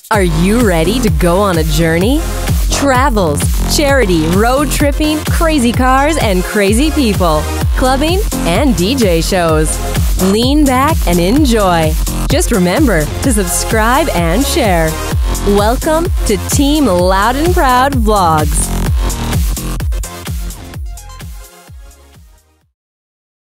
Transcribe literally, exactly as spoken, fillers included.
Are you ready to go on a journey? Travels, charity, road tripping, crazy cars, and crazy people, clubbing, and D J shows. Lean back and enjoy. Just remember to subscribe and share. Welcome to Team Loud and Proud Vlogs.